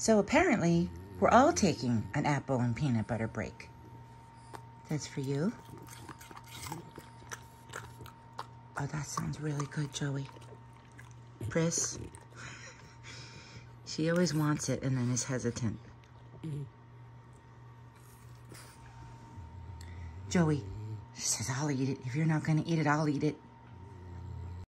So apparently, we're all taking an apple and peanut butter break. That's for you. Oh, that sounds really good, Joey. Pris? She always wants it and then is hesitant. Joey, she says, I'll eat it. If you're not going to eat it, I'll eat it.